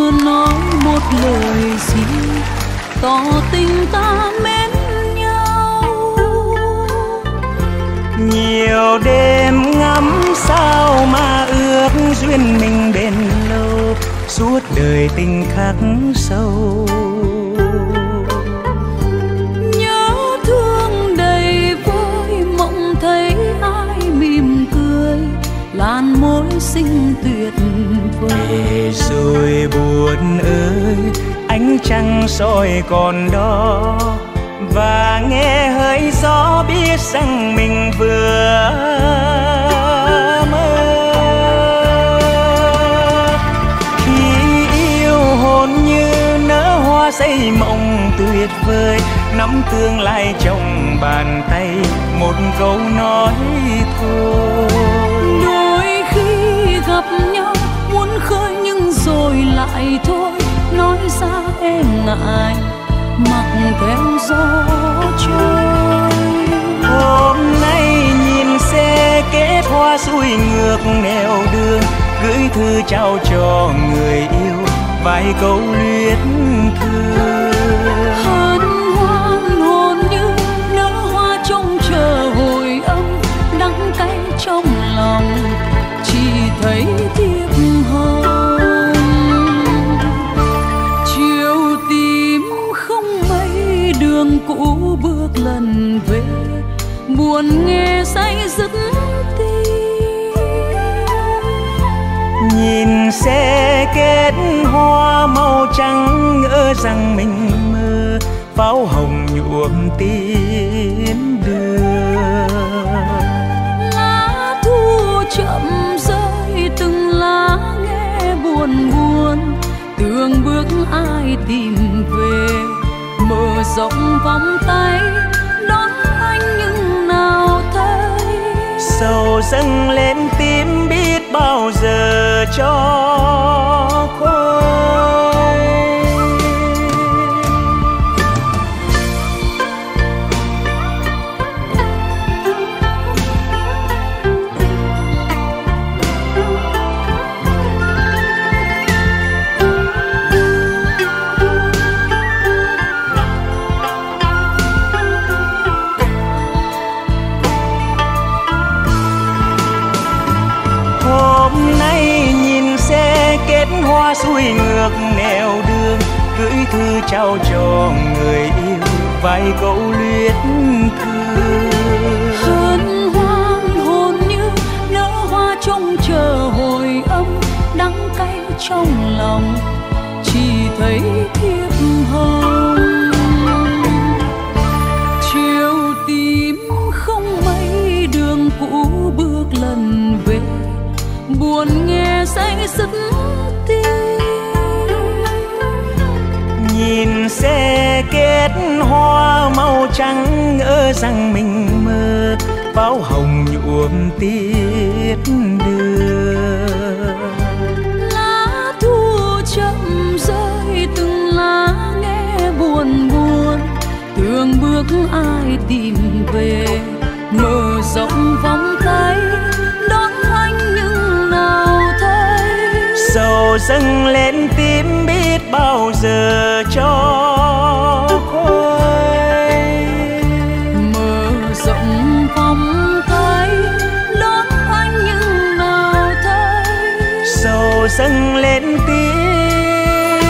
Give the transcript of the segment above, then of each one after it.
chưa nói một lời gì tỏ tình ta mến nhau. Nhiều đêm ngắm sao mà ước duyên mình bền lâu, suốt đời tình khắc sâu. Nhớ thương đầy vơi mộng thấy ai mỉm cười, làn môi xinh tuyệt vời. Rồi buồn ơi, ánh trăng soi còn đó, và nghe hơi gió biết rằng mình vừa mơ. Khi yêu hồn như nở hoa xây mộng tuyệt vời, nắm tương lai trong bàn tay, một câu nói thôi. Đôi khi gặp nhau muốn khơi nhưng rồi lại thôi, nói ra em ngại mặc theo gió trôi. Hôm nay nhìn xe kết hoa xuôi ngược nẻo đường, gửi thư trao cho người yêu vài câu luyến thương. Hân hoan hồn như nở hoa trông chờ hồi âm, đắng cay trong lòng chỉ thấy thiệp hồng. Chiều tím không mây, đường cũ bước lần về, buồn nghe say dứt tim. Nhìn xe kết hoa màu trắng, ngỡ rằng mình mơ, pháo hồng nhuộm tiếng đường. Lá thu chậm rơi từng lá nghe buồn buồn, từng bước ai tìm về, mở rộng vòng tay đón anh nhưng nào thấy. Sầu dâng lên tim biết bao giờ cho khuây. Hôm nay nhìn xe kết hoa xuôi ngược nẻo đường, gửi thư trao cho người yêu vài câu luyến thương. Hân hoan hồn như nở hoa trông chờ hồi âm, đắng cay trong lòng chỉ thấy thiệp hồng. Chiều tím không mây, đường cũ bước lần về, buồn nghe say dứt tim. Nhìn xe kết hoa màu trắng, ngỡ rằng mình mơ, pháo hồng nhuộm tiết đường. Lá thu chậm rơi từng lá nghe buồn buồn, từng bước ai tìm về, mở rộng vòng tay đón anh nhưng nào thấy. Sầu dâng lên tim biết bao giờ cho khuây. Mở rộng vòng tay đón anh nhưng nào thấy. Sầu dâng lên tim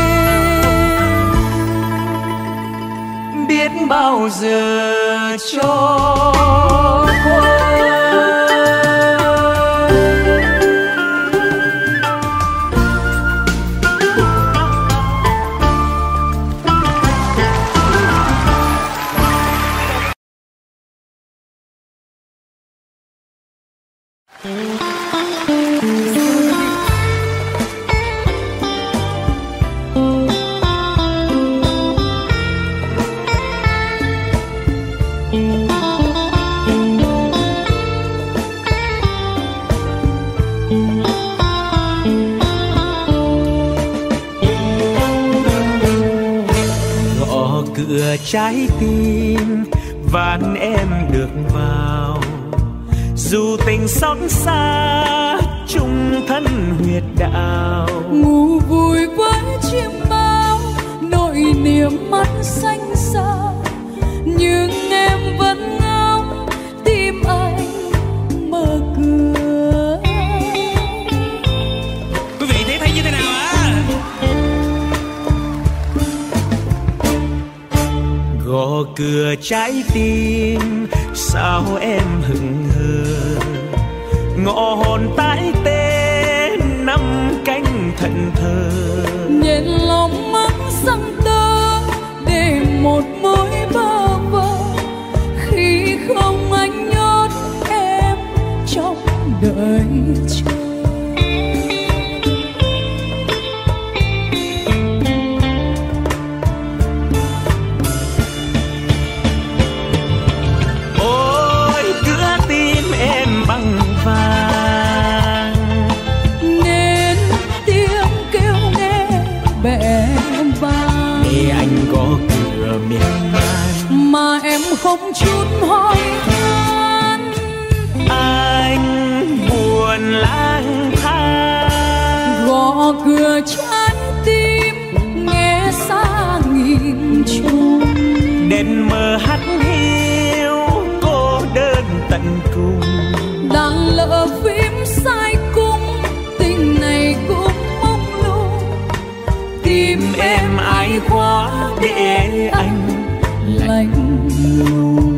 biết bao giờ cho khuây. Gõ cửa trái tim van em được vào, dù tình xót xa chung thân huyệt đạo. Ngủ vui với xanh xa, nhưng em vẫn ngóng tim anh mở cửa. Quý vị thấy như thế nào ạ? Gõ cửa trái tim sao em hững hờ, ngõ hồn tái tê năm cánh thẫn thờ. Nhện lòng mắt răng tơ để một mối bơ vơ, khi không anh nhốt em trong đời chờ. Mà em không chút hỏi han, anh buồn lang thang. Gõ cửa trái tim nghe xa nghìn trùng, đèn mờ hắt hiu cô đơn tận cùng. đang lỡ phím sai cung, tình này cũng mông lung. Tìm em ai khóa để anh lạnh lùng.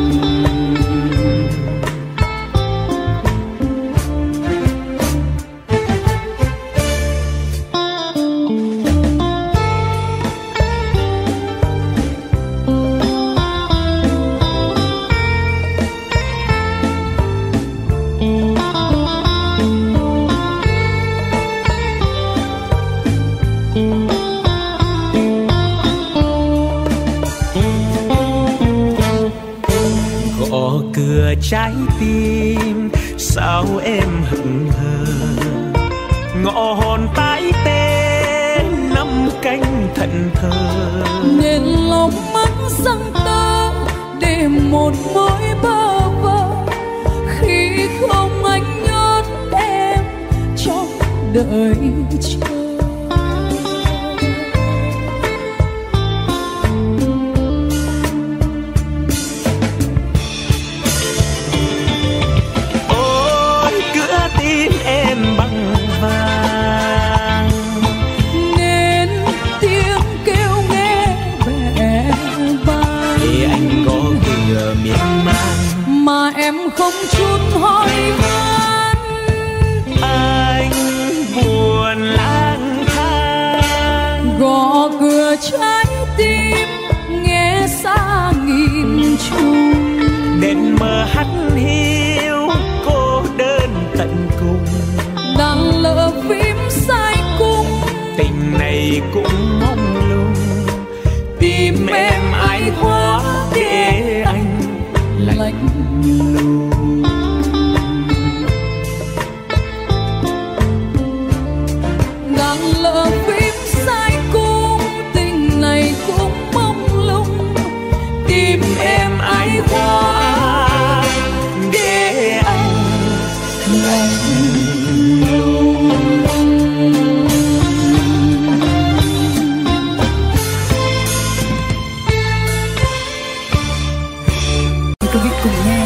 cửa trái tim sao em hững hờ, ngõ hồn tái tê năm cánh thẫn thờ. Nên lòng mắt răng tơ để một mối bơ vơ, khi không anh nhốt em trong đời chờ. Mà em không chút hỏi han, anh buồn lang thang. Gõ cửa trái tim nghe xa nghìn trùng, đèn mờ hắt hiu cô đơn tận cùng. đang lỡ phím sai cung, tình này cũng mong lung. Tìm em ai khóa để anh lạnh lùng. đang lỡ phím sai cung, tình này cũng mong lung. Tìm em ai khóa để anh lạnh lùng. Quý vị cùng nghe.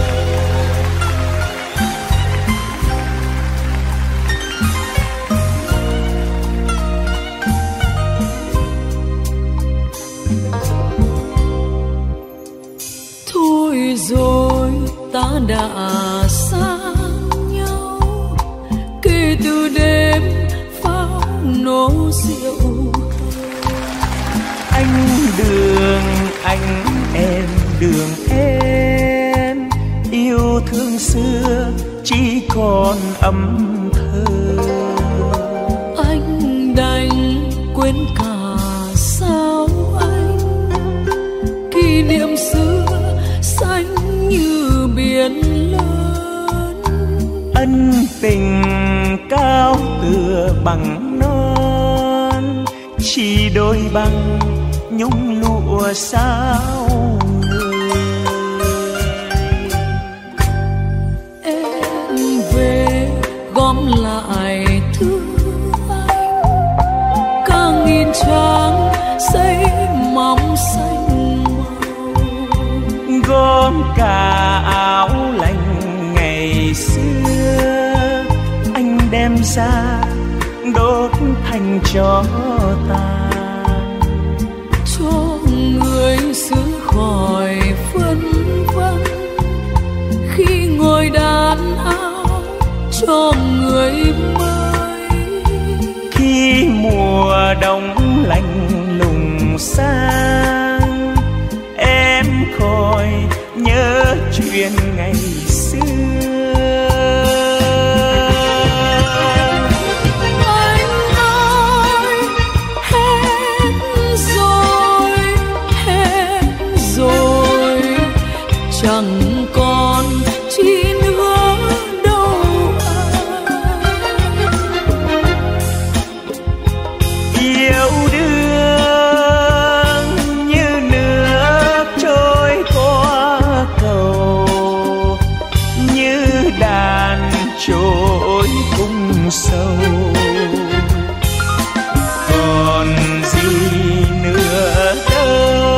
Thôi rồi ta đã xa nhau, kể từ đêm pháo nổ rượu. Anh em đường em, yêu thương xưa chỉ còn âm thơ. Anh đành quên cả sao anh, kỷ niệm xưa xanh như biển lớn. Ân tình cao tựa bằng non, chỉ đôi bằng nhung lụa sao người. Em về gom lại thương anh, cả nghìn trang giấy mỏng cả áo lạnh ngày xưa anh đem ra đốt thành tro tàn, cho người xứ khỏi phân vân khi ngồi đàn áo cho người mới. Khi mùa đông lạnh lùng sang em khỏi nhớ chuyện ngày xưa. Chẳng còn chi nữa đâu yêu đương như nước trôi qua cầu, như đàn trôi cung sâu, còn gì nữa đâu.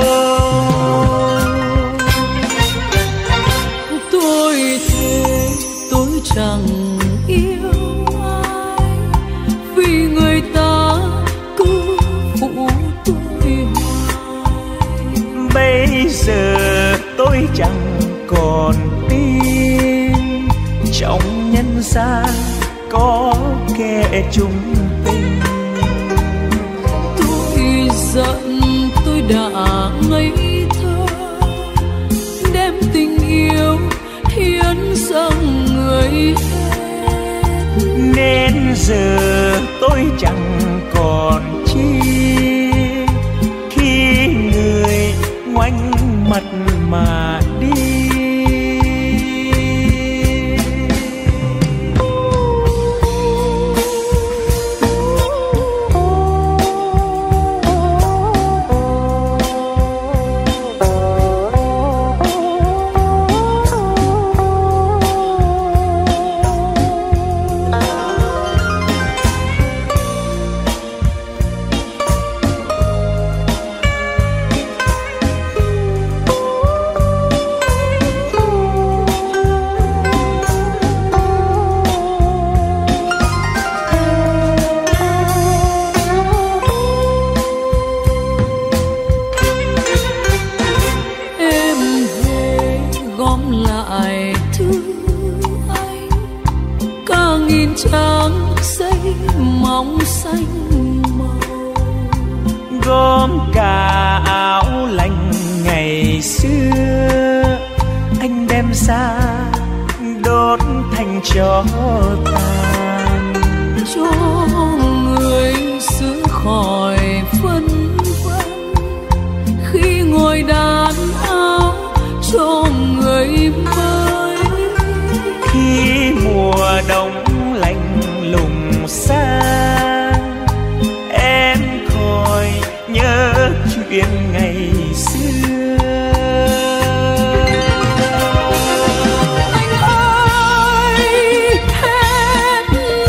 Chẳng yêu ai vì người ta cứ phụ tôi hoài. Bây giờ tôi chẳng còn tin trong nhân gian có kẻ chung tình. Tôi giận tôi đã ngây thơ đem tình yêu hiến dâng người hết, nên giờ tôi chẳng còn chi khi người ngoảnh mặt mà đi. Trắng giấy mỏng xanh màu, gom cả áo lạnh ngày xưa anh đem ra đốt thành tro tàn, cho người xứ khỏi phân vân khi ngồi đàn áo cho người mới. Khi mùa đông lạnh lùng xa em khỏi nhớ chuyện ngày xưa. Anh ơi hết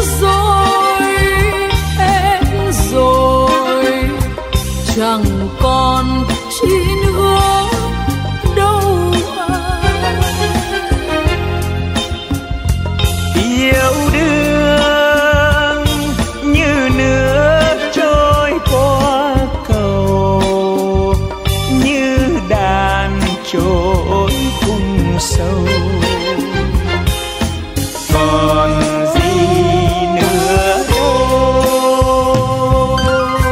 rồi chẳng còn chi nữa đâu yêu đương như nước trôi qua cầu, như đàn trôi cung sâu, còn gì nữa đâu.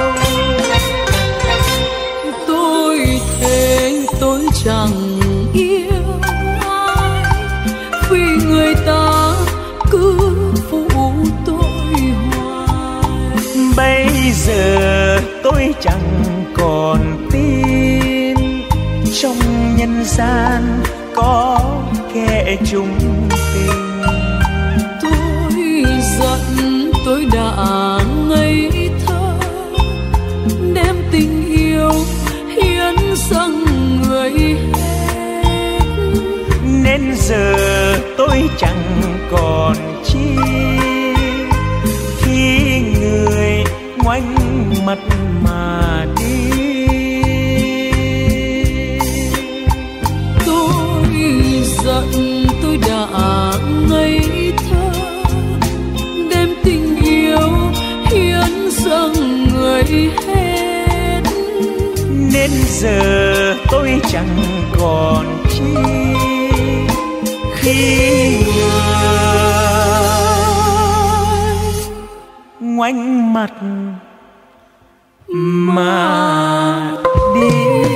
Tôi thề tôi chẳng yêu ai vì người ta cứ phụ tôi hoài. Bây giờ tôi chẳng còn tin trong nhân gian có kẻ chung tình. Tôi giận tôi đã ngây thơ đem tình yêu hiến dâng người hết, nên giờ tôi chẳng còn chi khi người ngoảnh mặt mà đi. Tôi giận tôi đã ngây thơ, đem tình yêu hiến dâng người hết. Đến giờ tôi chẳng còn chi khi ngoảnh mặt mà đi.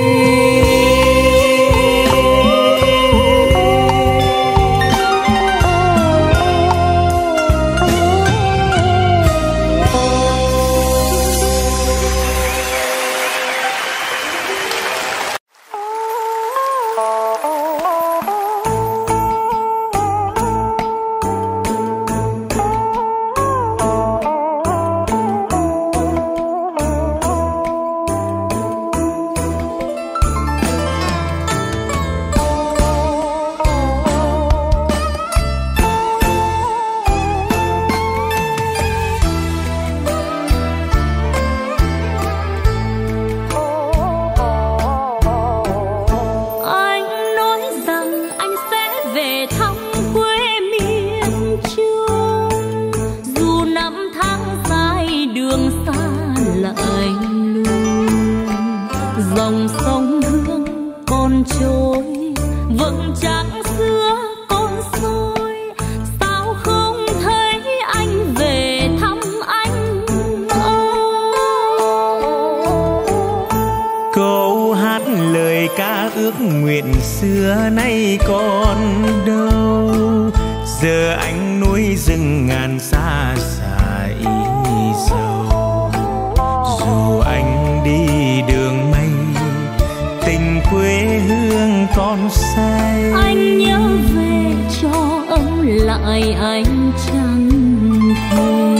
Xưa nay còn đâu, giờ anh núi rừng ngàn xa xài dầu. Dù anh đi đường mây, tình quê hương còn say. Anh nhớ về cho ấm lại anh chẳng thể.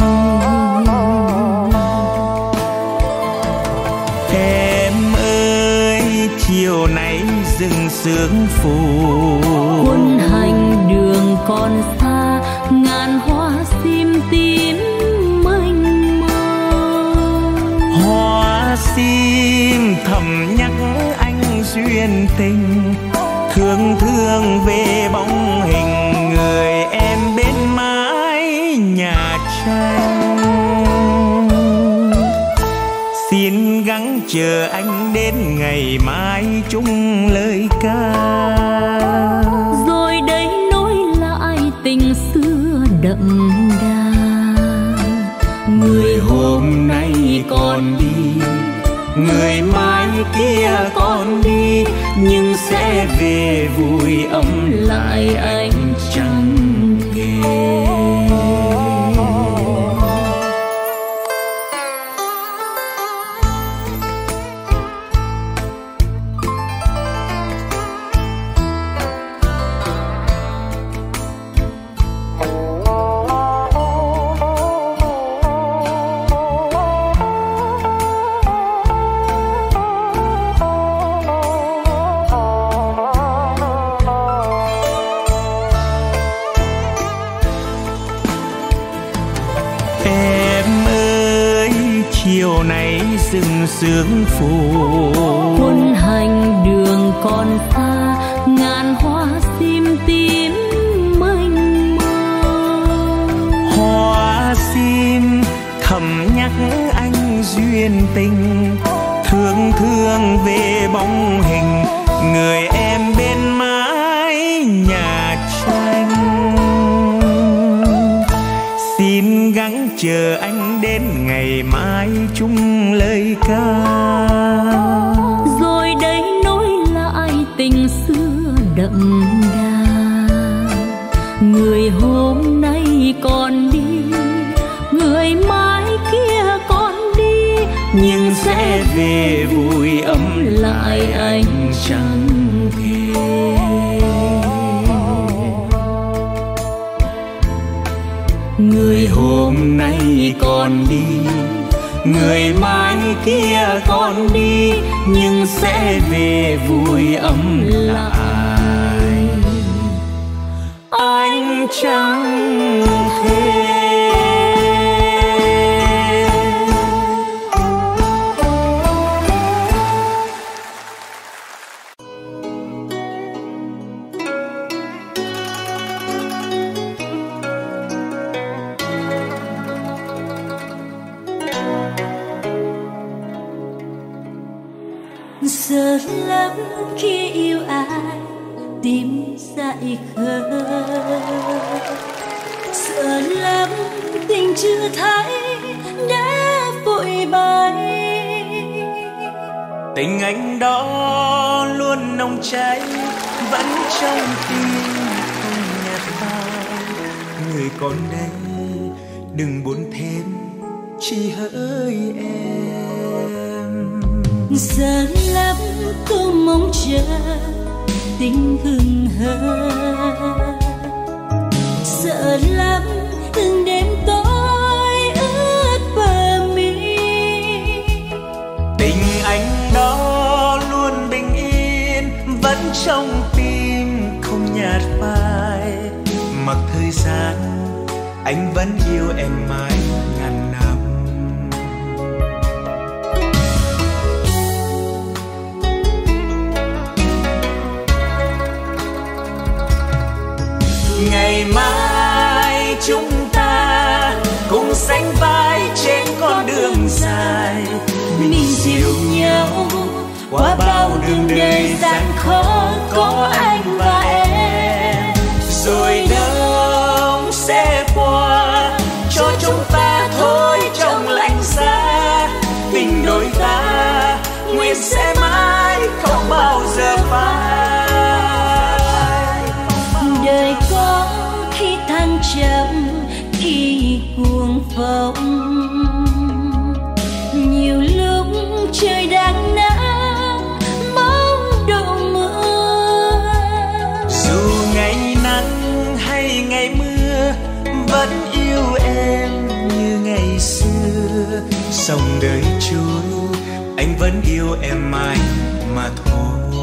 Em ơi chiều nay rừng sương phủ, quân hành đường còn xa, ngàn hoa sim tím mênh mông. Hoa sim thầm nhắc anh duyên tình, thương thương về bóng hình người em bên mái nhà tranh. Xin gắng chờ anh đến ngày mai chung lời ca, rồi đây nối lại tình xưa đậm đà. Người hôm nay còn đi, người mai kia còn đi, nhưng sẽ về vui ấm lại anh chẳng kể. Chiều nay rừng sương phủ, quân hành đường còn xa, ngàn hoa sim tím mênh mông. Hoa sim thầm nhắc anh duyên tình, thương thương về bóng hình người em bên mái nhà tranh. Xin gắng chờ anh đến ngày mai chung lời ca, rồi đây nối lại tình xưa đậm đà. Người hôm nay còn đi, người mai kia còn đi, nhưng sẽ về vui ấm lại anh chẳng kể. Người hôm nay còn đi, người mai kia còn đi, nhưng sẽ về vui ấm lại anh chẳng thể. Sợ lắm khi yêu ai tim dại khờ, sợ lắm tình chưa thấy đã vội bay. Tình anh đó luôn nồng cháy vẫn trong tim không nhạt phai. Người còn đây đừng buồn thêm chỉ hỡi em. Sợ lắm cứ mong chờ tình hừng hờ, sợ lắm từng đêm tối ướt bờ mi. Tình anh đó luôn bình yên vẫn trong tim không nhạt phai. Mặc thời gian anh vẫn yêu em mãi ngàn năm. Ngày mai chúng ta cùng sánh vai trên con đường dài, Mình dìu nhau qua bao đường đời gian khó có anh và em. rồi đông sẽ qua cho chúng ta thôi trong lạnh giá. Tình đôi ta nguyện sẽ mãi không bao giờ phai. Đời có khi thăng trầm khi cuồng phong, nhiều lúc trời đang nắng bóng độ mưa. Dù ngày nắng hay ngày mưa vẫn yêu em như ngày xưa. Dòng đời trôi anh vẫn yêu em mãi mà thôi.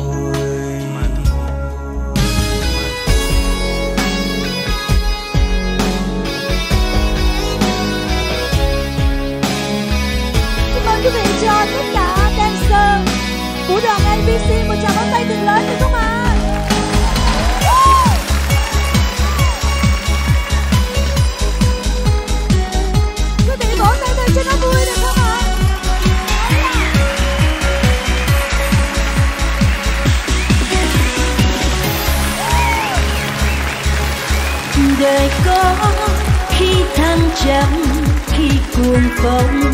Quý vị cho tất cả dancer của đoàn ABC một tràng pháo tay thật lớn được không ạ? Quý vị vỗ tay lên cho nó vui được không ạ? Đời có khi thăng trầm khi cuồng phong,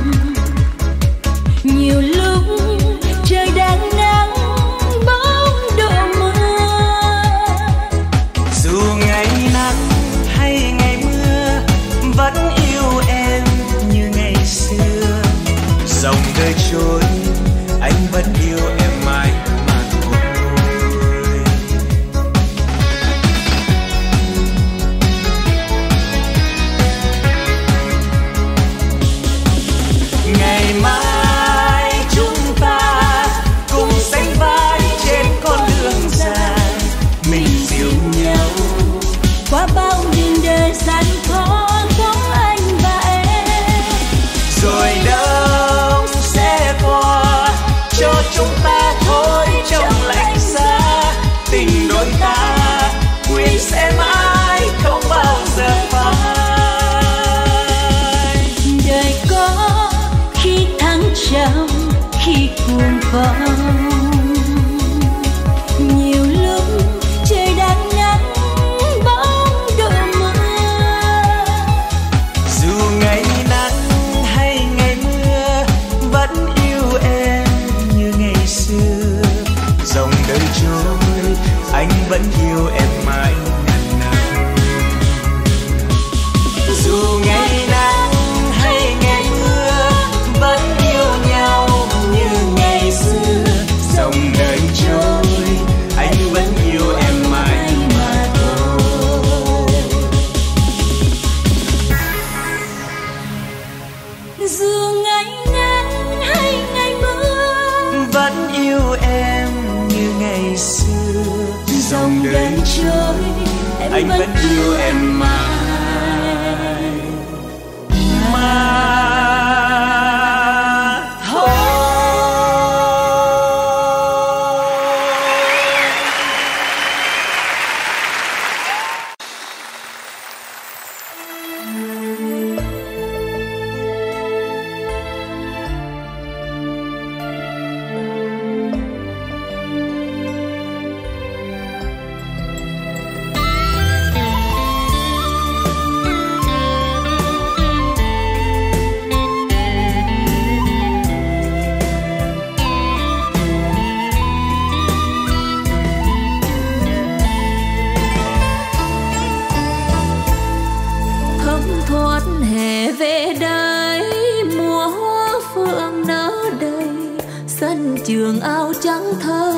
nhiều lúc trời đang nắng bóng độ mưa. Dù ngày nắng hay ngày mưa vẫn yêu em như ngày xưa. Dòng đời trôi anh vẫn yêu em mãi mà thôi. Ngày mai chúng ta cùng sánh vai trên con đường dài, mình dìu nhau Qua bao đường đời gian khó có anh và em. rồi đông sẽ qua cho chúng ta thôi trong lạnh giá. Tình đôi ta nguyện sẽ mãi không bao giờ phai. Đời có khi thăng trầm khi cuồng phong, nhiều lúc trời đang nắng bóng độ mưa. Dù ngày nắng hay ngày mưa vẫn yêu em như ngày xưa. Dòng đời trôi anh vẫn yêu em mãi ngàn năm. Dù ngày nắng hay ngày mưa vẫn yêu nhau như ngày xưa. Dòng đời trôi anh vẫn yêu em mãi mà thôi. Dù ngày nắng hay ngày mưa Vẫn yêu em như ngày xưa. Dòng đời trôi anh vẫn yêu em mãi mà thôi. trường áo trắng thơ.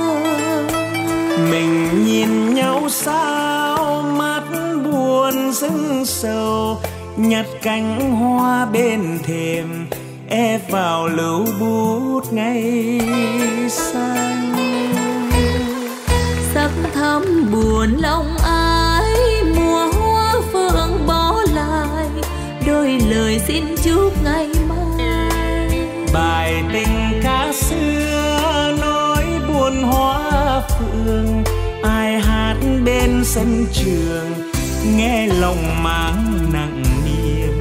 Mình nhìn nhau sao mắt buồn dưng sầu, nhặt cánh hoa bên thềm ép vào lưu bút ngày xanh. Sắc thắm buồn lòng ai, mùa hoa phượng bỏ lại đôi lời xin chúc ngày mai. Bài tình ca xưa nói buồn hoa phượng, ai hát bên sân trường nghe lòng mang nặng niềm.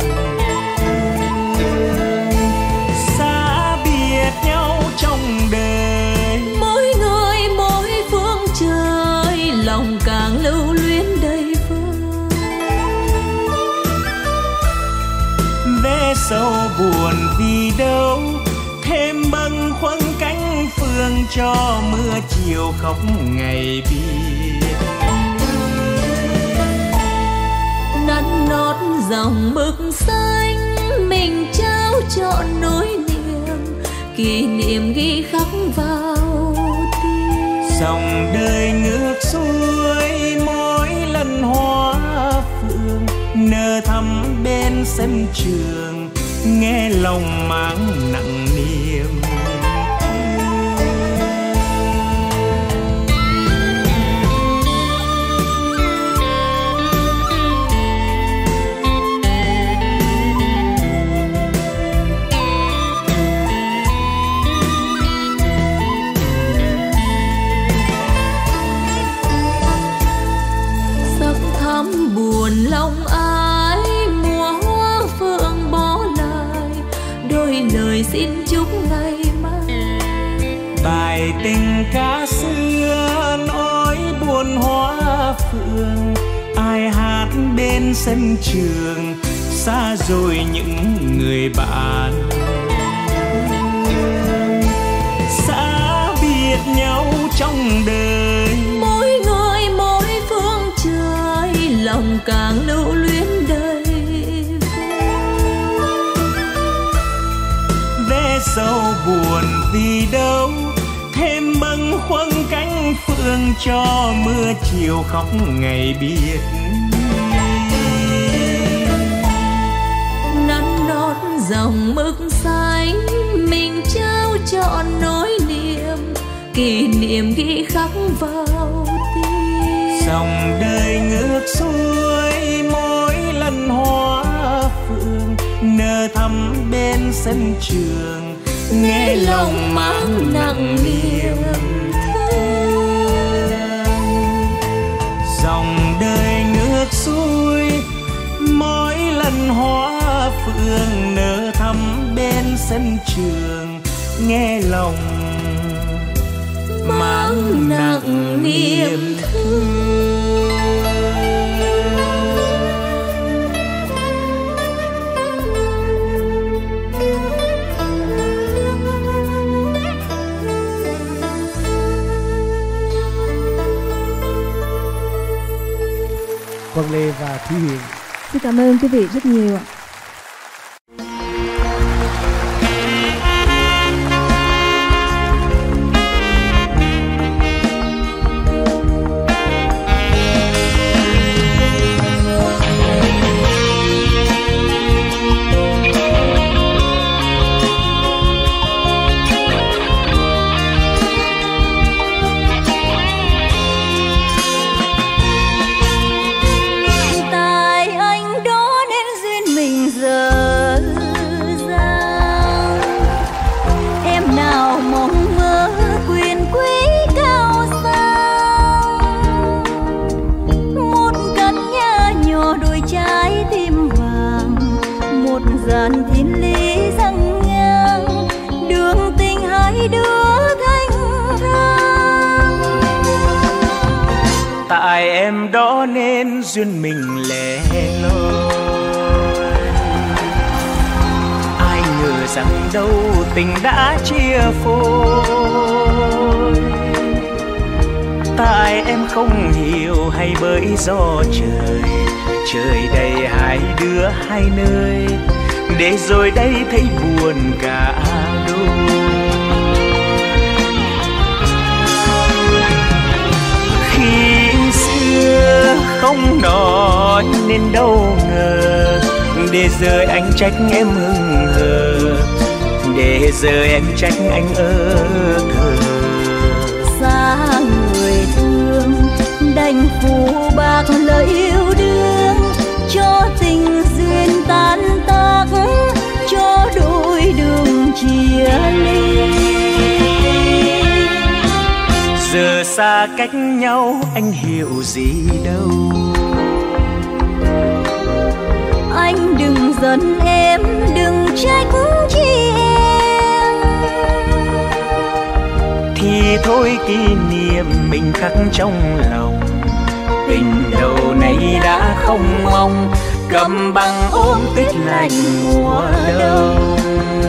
Xa biệt nhau trong đời, mỗi người mỗi phương trời, lòng càng lưu luyến đầy vơi. Vẽ sâu buồn vì đâu, thêm bâng khuâng cánh phương cho mưa chiều khóc ngày biết. Nắn nót dòng mực xanh, mình trao trọn nỗi niềm, kỷ niệm ghi khắc vào tim. Dòng đời ngược xuôi mỗi lần hoa phượng nở thắm bên sân trường, nghe lòng mang nặng niềm. Buồn lòng ai, mùa hoa phượng bỏ lại đôi lời xin chúc ngày mai. Bài tình ca xưa nói buồn hoa phượng, ai hát bên sân trường xa rồi những người bạn. Xa biệt nhau trong đời, mỗi người mỗi phương trời, lòng càng lưu luyến đầy vẽ sâu buồn vì đâu, thêm bâng khuâng cánh phương cho mưa chiều khóc ngày biết. nắn nót dòng mực xanh, mình trao trọn nỗi niềm, kỷ niệm ghi khắc vào tim. Dòng đời ngược xuôi mỗi lần hoa phượng nở thắm bên sân trường, nghe lòng mang nặng niềm thương. Dòng đời ngược xuôi mỗi lần hoa phượng nở thắm bên sân trường, nghe lòng mang nặng niềm thương. Quang Lê và Thúy Huyền. Xin cảm ơn quý vị rất nhiều ạ. dàn thiên lý răng ngang đường tình hai đứa thanh thang. Tại em đó nên duyên mình lẻ loi, ai ngờ rằng đâu tình đã chia phôi. Tại em không hiểu hay bởi gió trời, trời đầy hai đứa hai nơi, để rồi đây thấy buồn cả đôi. không nói nên đâu ngờ, để rồi anh trách em hững hờ, để giờ em trách anh thờ. Xa người thương đành phụ bạc lời yêu đương, cho tình duyên tan tác, cho đôi đường chia ly. Giờ xa cách nhau anh hiểu gì đâu. Anh đừng giận em, đừng trách chi em. Thì thôi kỷ niệm mình khắc trong lòng, tình đầu này đã không mong, cầm băng ôm tuyết lạnh mùa đông.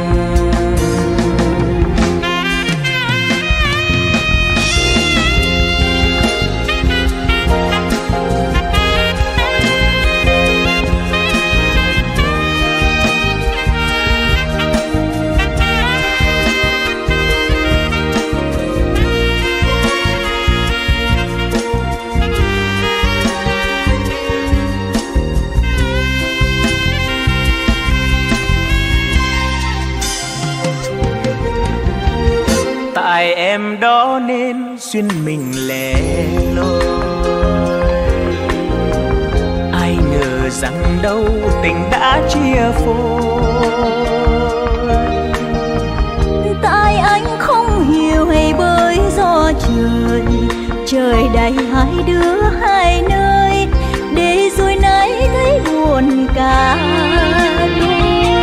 Tại em đó nên duyên mình lẻ loi, ai ngờ rằng đâu tình đã chia phôi. Tại anh không hiểu hay bởi do trời, trời đầy hai đứa hai nơi, để rồi nay thấy buồn cả đôi.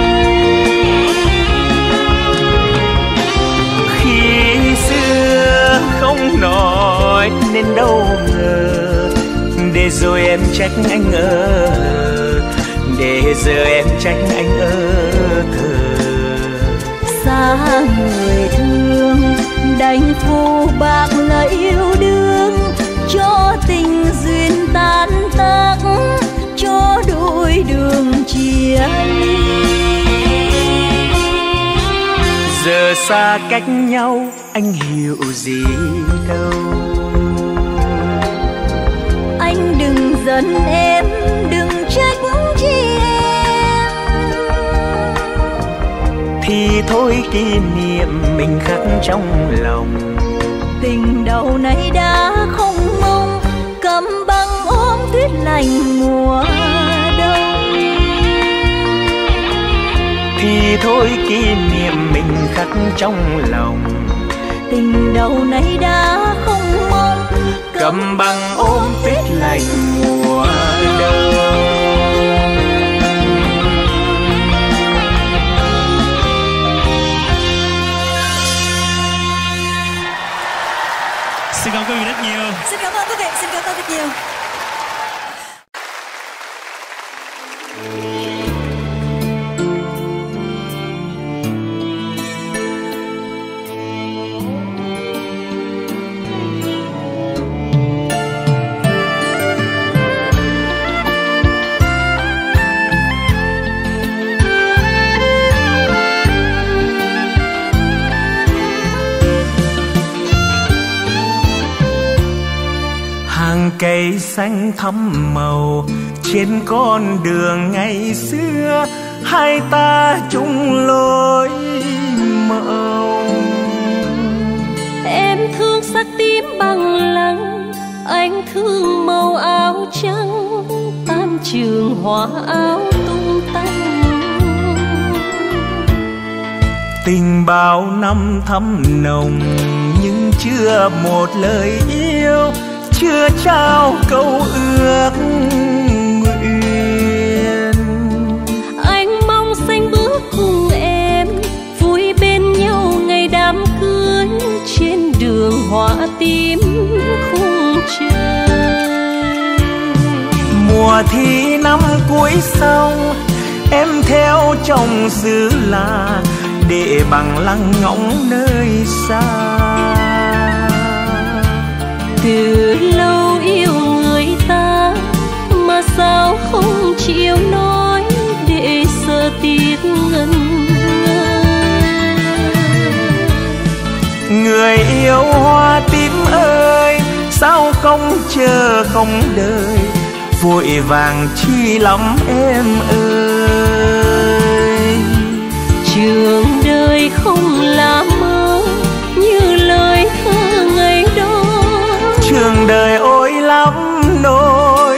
Không nói nên đâu ngờ, để rồi em trách anh để giờ em trách anh thờ. Xa người thương đành phụ bạc lời yêu đương, cho tình duyên tan tác, cho đôi đường chia ly. Giờ xa cách nhau anh hiểu gì đâu. Anh đừng giận em, đừng trách chi em. Thì thôi kỷ niệm mình khắc trong lòng, tình đầu này đã không mong, cầm băng ôm tuyết lạnh mùa đông. Thì thôi kỷ niệm mình khắc trong lòng, tình đầu này đã không mong, cầm băng ôm tuyết lạnh mùa đông. Xin cảm ơn quý vị rất nhiều. Xin cảm ơn quý vị, xin cảm ơn rất nhiều. Cây xanh thắm màu trên con đường ngày xưa, hai ta chung lối mộng. Em thương sắc tím bằng lăng, anh thương màu áo trắng, tan trường hoa áo tung tăng. Tình bao năm thắm nồng nhưng chưa một lời yêu, chưa trao câu ước nguyện. Anh mong xanh bước cùng em, vui bên nhau ngày đám cưới, trên đường hoa tím khung trời. Mùa thi năm cuối xong, em theo chồng xứ lạ, để bằng lăng ngóng nơi xa. Từ lâu yêu người ta mà sao không chịu nói, để sợ tiếc ngần ngơ. Người yêu hoa tím ơi, sao không chờ không đợi, vội vàng chi lắm em ơi. Trường đời không là mơ như lời thơ ngày đó. Trường đời ôi lắm nỗi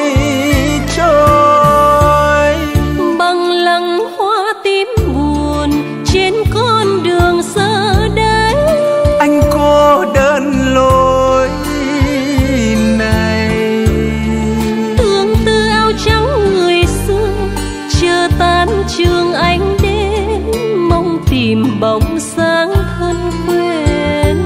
trôi. Bằng lăng hoa tím buồn trên con đường giờ đây. Anh cô đơn lối này. Tương tư áo trắng người xưa chờ tan trường anh đến, mong tìm bóng sáng thân quen.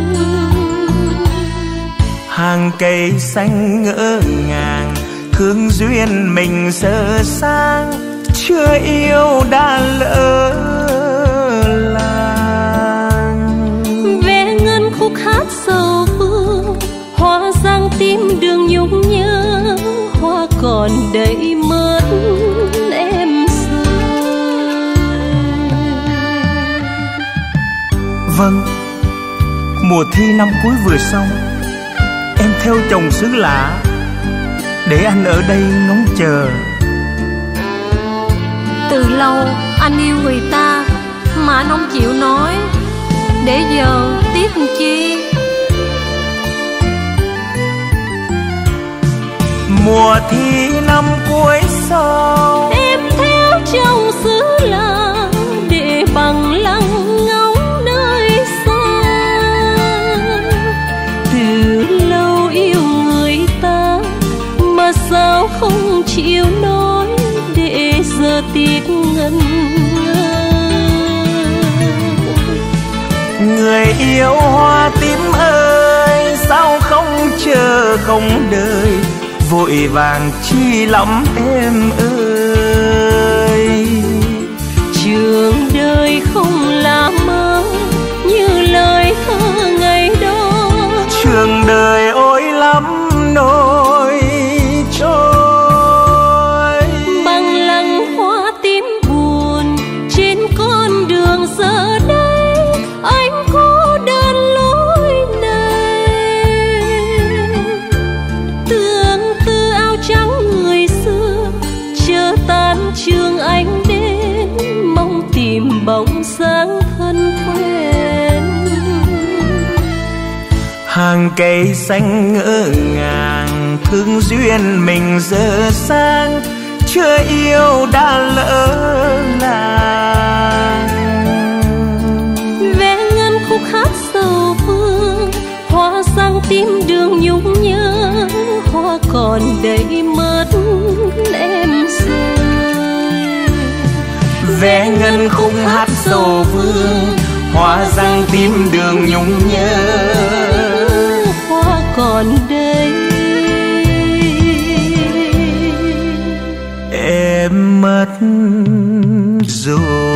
Hàng cây xanh ngỡ ngàng thương duyên mình giờ sang, chưa yêu đã lỡ làng. Vẽ ngân khúc hát sầu vương, hoa giang tim đường nhung nhớ, hoa còn đầy mất em rơi. Vâng, mùa thi năm cuối vừa xong, em theo chồng xứ lạ, để anh ở đây ngóng chờ. Từ lâu anh yêu người ta mà anh không chịu nói, để giờ tiếc làm chi. Mùa thi năm cuối sau, Em theo chồng xứ lạ để bằng lăng ngóng nơi xa. Từ lâu yêu người ta mà sao không chịu nói, để giờ tiếc ngần ngơ. người yêu hoa tím ơi, sao không chờ không đợi, vội vàng chi lắm em ơi. Trường đời không là mơ như lời thơ ngày đó. Trường đời ôi lắm nỗi trôi. Bằng lăng hoa tím buồn trên con đường giờ đây, anh cô đơn lối này. Tương tư áo trắng người xưa chờ tan trường anh đến, mong tìm bóng sáng thân quen. Hàng cây xanh ngỡ ngàng thương duyên mình giờ sang, chưa yêu đã lỡ làng. Vẽ ngân khúc hát sầu vương, hoa sang tim đường nhung nhớ, hoa còn đầy mất em rơi. Vẽ ngân khúc hát sầu vương, hoa răng tim đường nhung nhớ, hoa còn đây em mất rồi.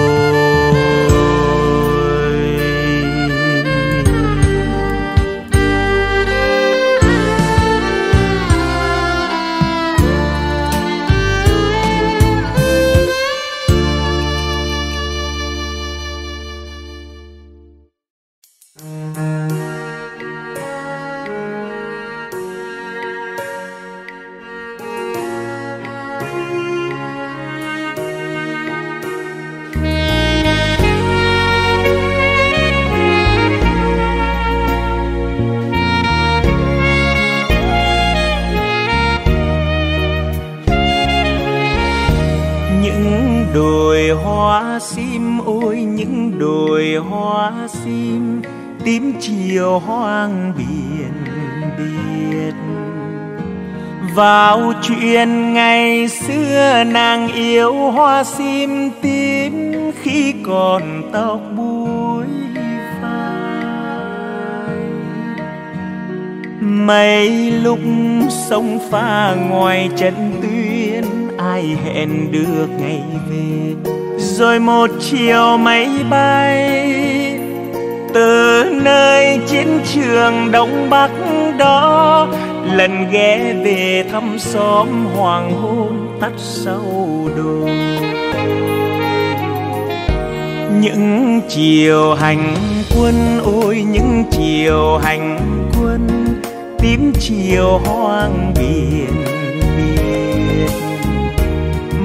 Những đồi hoa sim ôi, những đồi hoa sim, tím chiều hoang biển biệt. Vào chuyện ngày xưa nàng yêu hoa sim tím, khi còn tóc búi phai. Mấy lúc sông pha ngoài trận tuyến, ai hẹn được ngày về. Rồi một chiều máy bay từ nơi chiến trường Đông Bắc đó, lần ghé về thăm xóm hoàng hôn tắt sau đồi. Những chiều hành quân ôi, những chiều hành quân, tím chiều hoang biển biệt.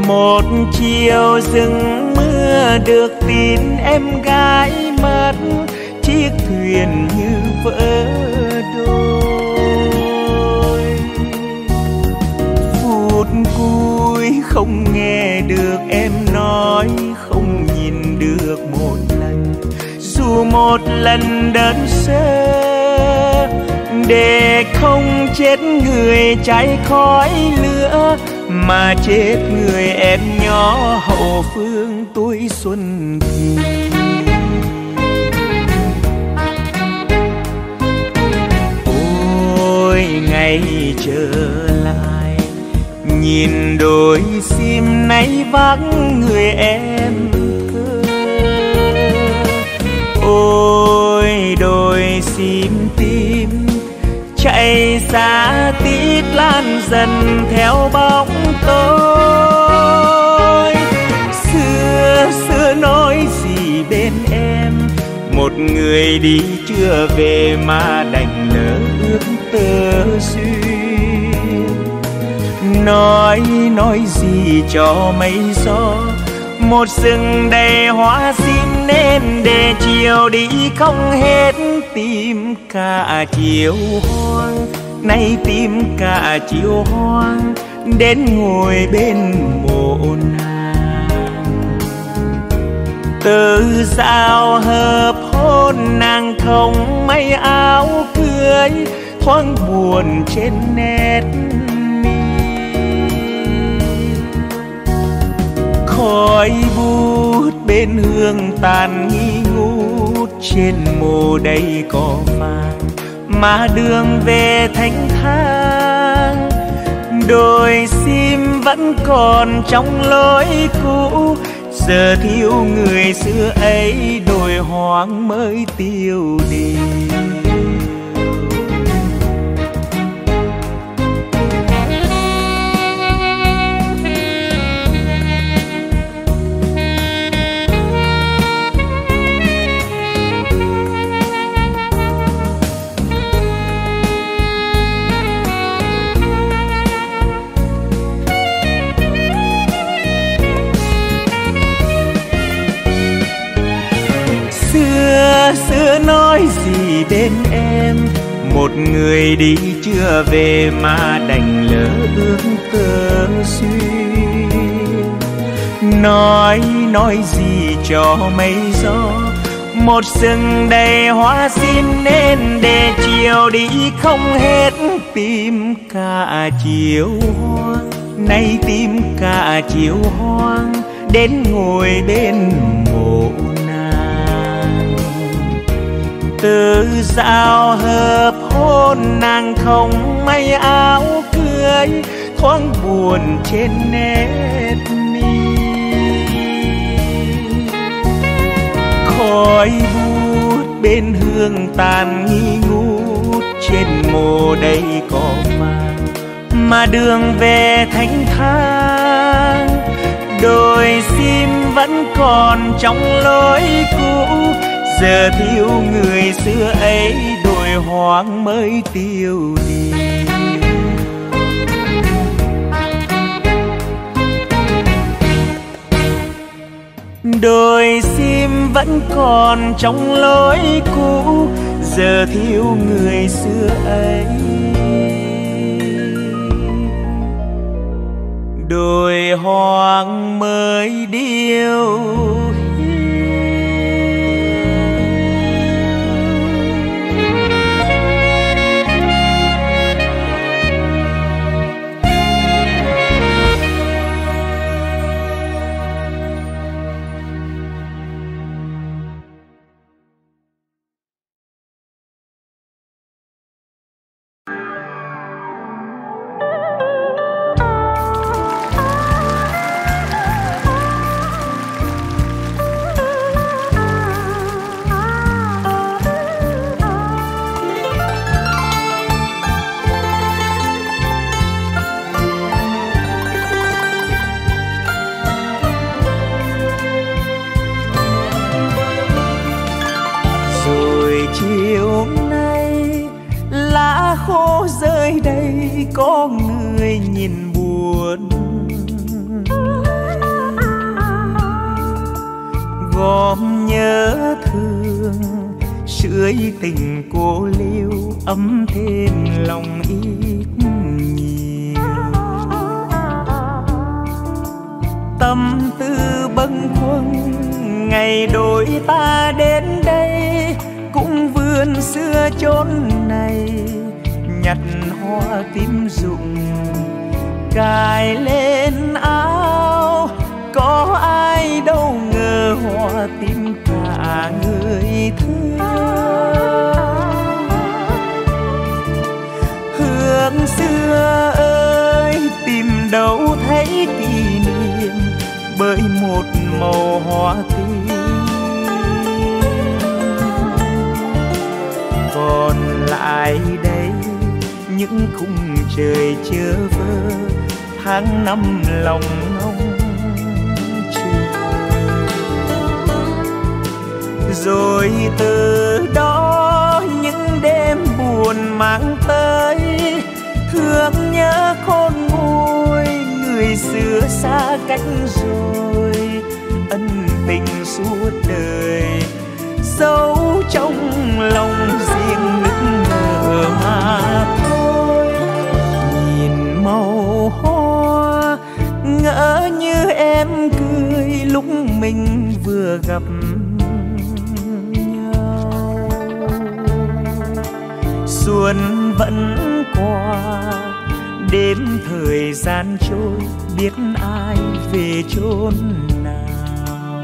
Một chiều rừng mưa được tin em gái mất, chiếc thuyền như vỡ đôi. Phút cuối không nghe được em nói, không nhìn được một lần, dù một lần đơn sơ, để không chết người cháy khói lửa, mà chết người em nhỏ hậu phương tuổi xuân thì. Ôi ngày trở lại, nhìn đôi sim nay vắng người em thơ. Ôi đôi sim tim chạy xa tít lan dần theo bóng tối. Xưa nói gì bên em, một người đi chưa về mà đành lỡ ước tơ duyên. Nói gì cho mây gió, một rừng đầy hoa sim nên để chiều đi không hết. Tìm cả chiều hoang, nay tìm cả chiều hoang, đến ngồi bên mộ nàng. Từ giao hợp hôn nàng không may áo cưới, thoáng buồn trên nét mi. Khói bút bên hương tàn nghi ngút, trên mồ đây có vàng mà đường về thanh thang. Đôi sim vẫn còn trong lối cũ, giờ thiếu người xưa ấy, đồi hoang mới tiêu đi. Xưa nói gì bên em, một người đi chưa về mà đành lỡ ước tơ duyên. Nói gì cho mây gió, một rừng đầy hoa sim nên để chiều đi không hết. Tìm cả chiều hoang, nay tìm cả chiều hoang, đến ngồi bên mộ. Từ giao hợp hôn nàng không may áo cưới, thoáng buồn trên nét mi. Khói bút bên hương tàn nghi ngút, trên mồ đây có vàng mà đường về thanh thang. Đôi sim vẫn còn trong lối cũ, giờ thiếu người xưa ấy, đồi hoang mới tiêu đi. Đôi sim vẫn còn trong lối cũ, giờ thiếu người xưa ấy, đồi hoang mới điêu. rơi đây có người nhìn buồn, gom nhớ thương sưởi tình cô liêu ấm thêm lòng ít nhiều. Tâm tư bâng khuâng ngày đôi ta đến đây, cũng vườn xưa chốn này nhặt hoa tím rụng cài lên áo. Có ai đâu ngờ hoa tím cả người thương. Hương xưa ơi tìm đâu thấy kỷ niệm bởi một màu hoa tím. Còn lại đây những khung trời chơ vơ, tháng năm lòng ngóng chờ. Rồi từ đó những đêm buồn mang tới, thương nhớ khôn nguôi người xưa xa cách rồi. Ân tình suốt đời sâu trong lòng riêng nức nở mà thôi. Nhìn màu hoa ngỡ như em cười lúc mình vừa gặp nhau. Xuân vẫn qua đêm thời gian trôi, biết ai về chốn nào.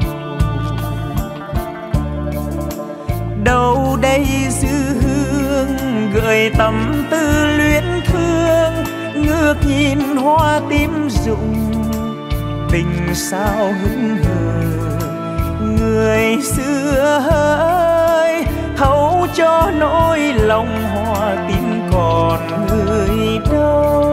Đâu đây dư hương gợi tâm tư luyến thương, ngước nhìn hoa tím rụng tình sao hững hờ. Người xưa ơi thấu cho nỗi lòng hoa tím còn người đâu.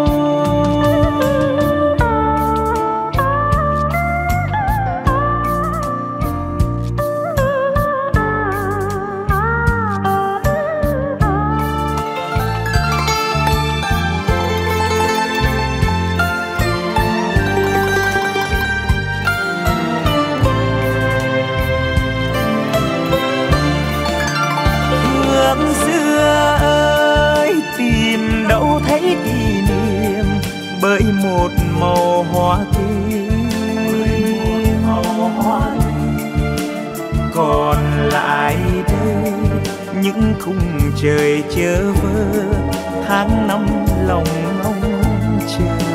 Bởi một màu hoa tím, còn lại đây những khung trời chơ vơ, tháng năm lòng ngóng chờ.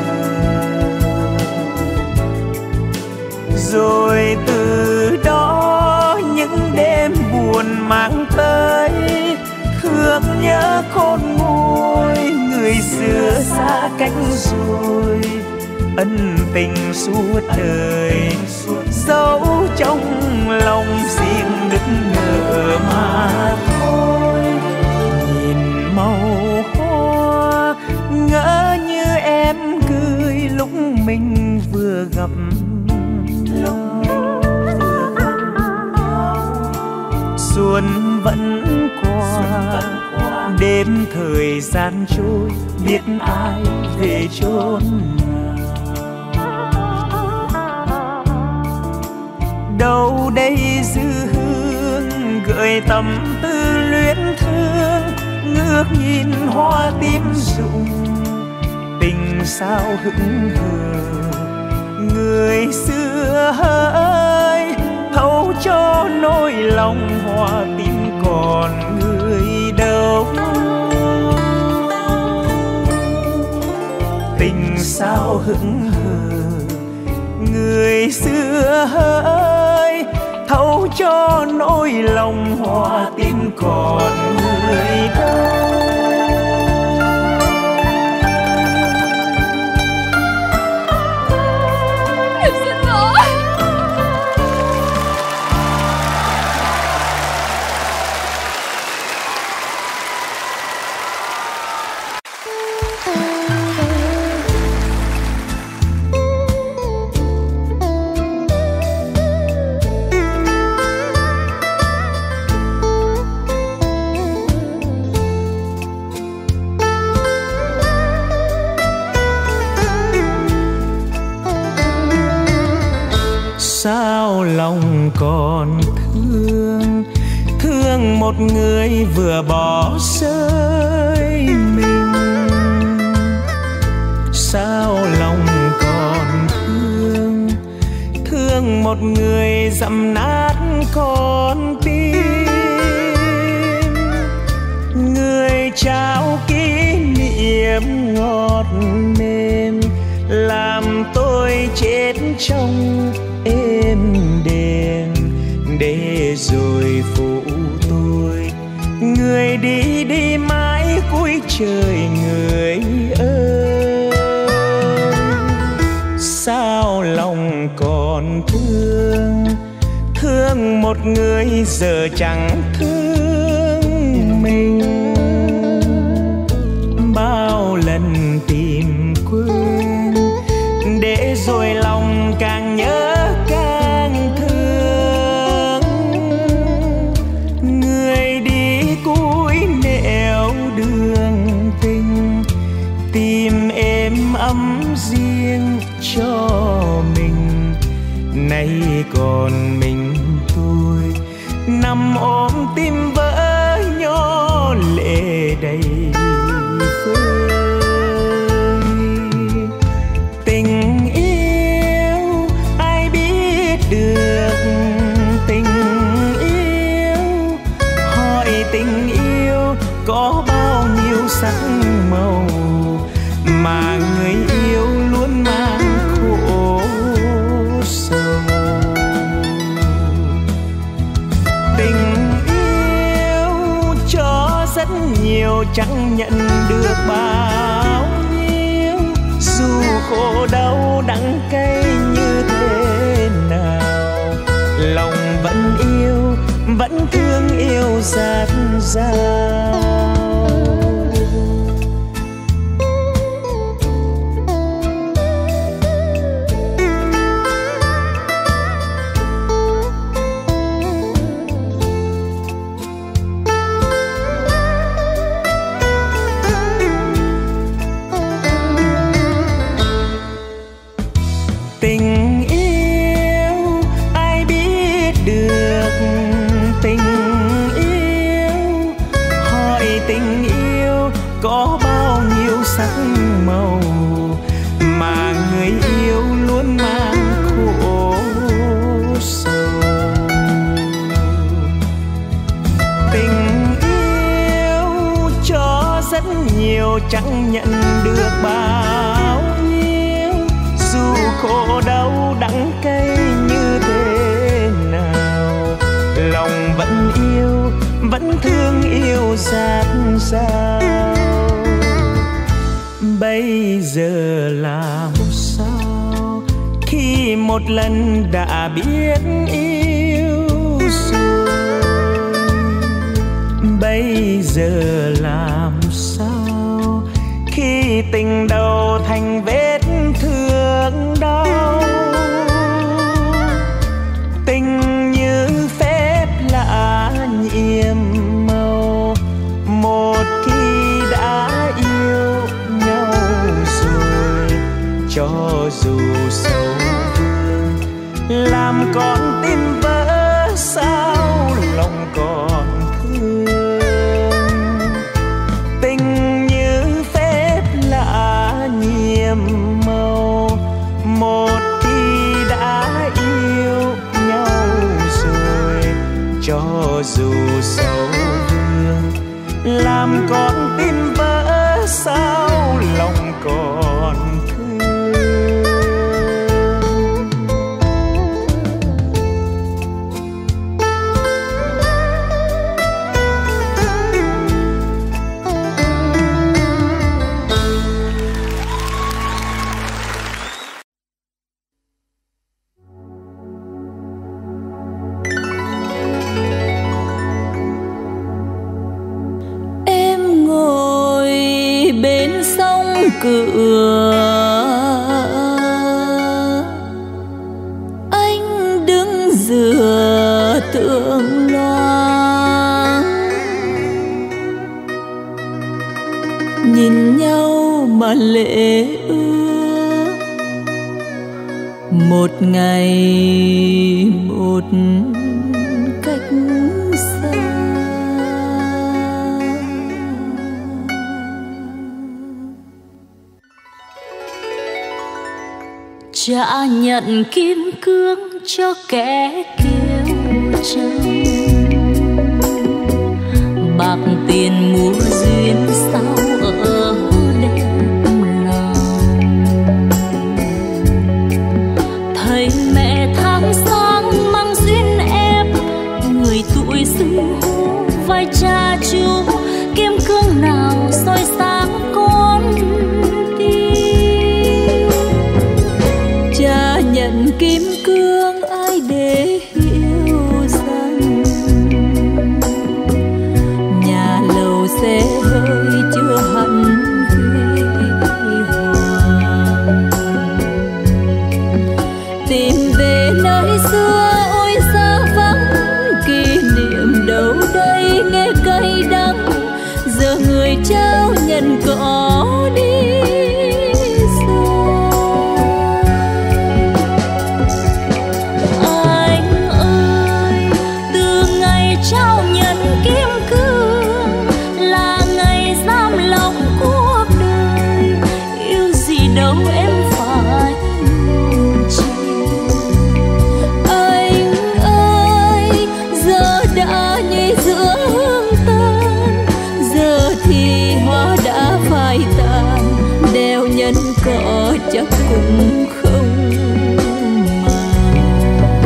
Rồi từ đó những đêm buồn mang tới, thương nhớ khôn nguôi người xưa xa cách rồi. Ân tình suốt đời sâu trong lòng riêng nức nở mà thôi. Nhìn màu hoa ngỡ như em cười lúc mình vừa gặp nhau. Xuân vẫn qua đêm thời gian trôi, biết ai về chốn nào. Đâu đây dư hương gợi tâm tư luyến thương, ngước nhìn hoa tím rụng tình sao hững hờ. Người xưa ơi thấu cho nỗi lòng hoa tím còn người đâu. Tình sao hững hờ người xưa ơi thấu cho nỗi lòng hoa tím còn người đâu. một người vừa bỏ rơi mình. Sao lòng còn thương, thương một người dặm nát con tim. Người trao kỷ niệm ngọt mềm, làm tôi chết trong êm đềm. Để rồi phụ tôi, người đi đi mãi cuối trời người ơi. Sao lòng còn thương, thương một người giờ chẳng thương mình. Bao lần tìm quên, để rồi lòng càng nhớ càng thương. Người đi cuối nẻo đường tình, tìm êm ấm riêng cho mình. Nay còn mình tôi, nằm ôm tim vỡ nhỏ lệ đầy vơi. Tình yêu ai biết được, tình yêu hỏi tình yêu có bao nhiêu sắc màu, mà người yêu luôn mang khổ sầu. Tình yêu cho rất nhiều chẳng nhận được bao nhiêu, dù khổ đau đắng cay như thế nào. Lòng vẫn yêu, vẫn thương yêu dạt dào. Tình yêu ai biết được, tình yêu hỏi tình yêu có bao nhiêu sắc màu, mà người yêu luôn mang khổ sầu. Tình yêu cho rất nhiều chẳng nhận được bao nhiêu, dù khổ đau đắng cay như thế nào. Lòng vẫn yêu, vẫn thương yêu dạt dào. Bây giờ làm sao khi một lần đã biết yêu rồi? Bây giờ làm sao khi tình đầu thành vết thương đau? Tình như phép lạ nhiệm màu, một khi đã yêu nhau rồi, cho dù sâu vương làm con tim vỡ sao lòng còn thương. Tình như phép lạ nhiệm màu, một khi đã yêu nhau rồi, cho dù sâu vương làm con tim vỡ sao lòng còn thương. Cửa anh đứng dựa tượng loan, nhìn nhau mà lệ ướt. Một ngày một cách xa, Trả nhận kim cương cho kẻ kiêu trông, bạc tiền mua duyên sao ở đêm lòng. Thầy mẹ tháng sáng mang duyên ép, người tuổi xưng hô vai cha chú, kim cương nào soi sáng con tim. Cha nhận kim cương ai để hiểu rằng nhà lầu xe hơi chưa hẳn huy hoàng. Tìm về nơi xưa ôi xa vắng, kỷ niệm đâu đây nghe cay đắng. Giờ người trao nhận cỏ đi rồi. Anh ơi, từ ngày trao nhận kim cương là ngày giam lòng cuộc đời. Yêu gì đâu em phải chịu. Anh ơi, giờ đã nhây giữa hương tan, giờ thì hoa đã phai tàn. Đeo nhân cỏ chắc cũng không màng.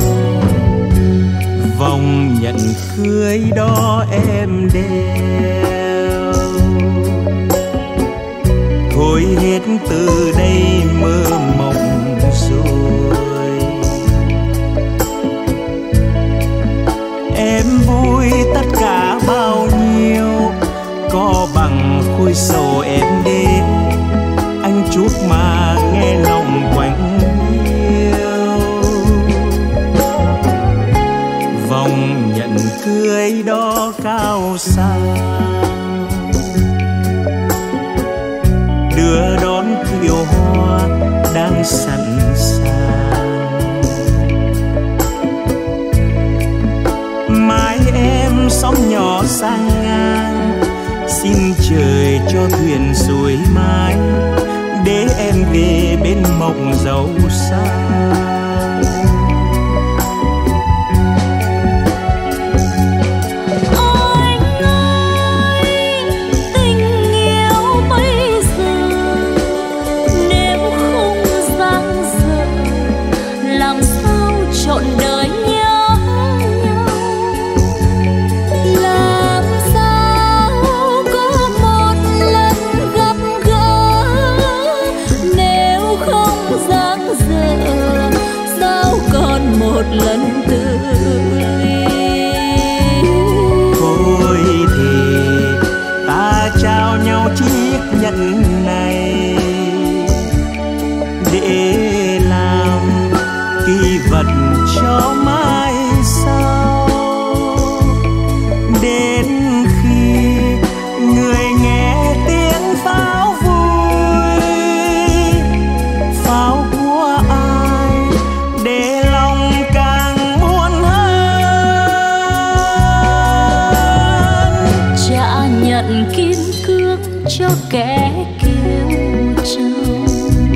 Vòng nhận cưới đó em đeo, thôi hết từ đây mơ mộng rồi. Em vui tất cả bao nhiêu, có bằng khối sầu em đến. Anh chút mà nghe lòng quạnh yêu. Vòng nhận cưới đó cao sang, đưa đón kiều hoa đang sẵn sàng. Mai em sóng nhỏ sang ngang, xin trời cho thuyền xuôi mãi, để em về bên mộng giàu sang. Trọn đời nhớ nhau, làm sao có một lần gặp gỡ. Nếu không dang dở, sao còn một lần tự ly. Thôi thì ta trao nhau chiếc nhẫn này, để làm kỷ vật cho mai sau. Đến khi người nghe tiếng pháo vui, pháo của ai để lòng càng muốn hơn. Trả nhận kim cương cho kẻ kiêu trông,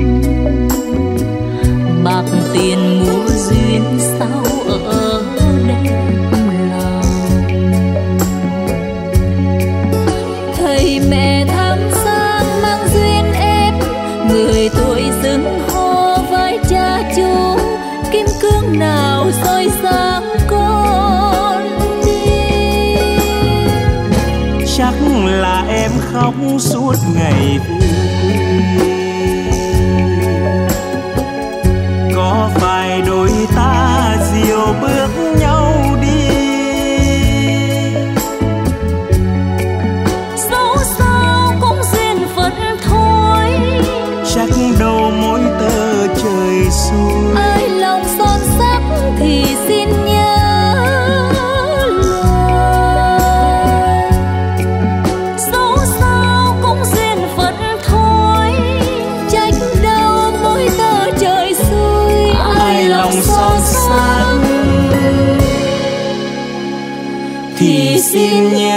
bạc tiền mua duyên sao ở đêm lòng. Thầy mẹ thăm sang mang duyên ép, người tuổi xưng hô vai cha chú, kim cương nào soi sáng con tim. Chắc là em khóc suốt ngày vui, có phải đôi ta dìu bước nhau đi. Dẫu sao cũng duyên phận thôi, Chắc đâu mỗi tơ trời xuôi. ai lòng son sắc thì xin nhớ lời. Dẫu sao cũng duyên phận thôi, trách đâu mỗi tơ trời xuôi. Ai lòng son sắc thì xin nhớ.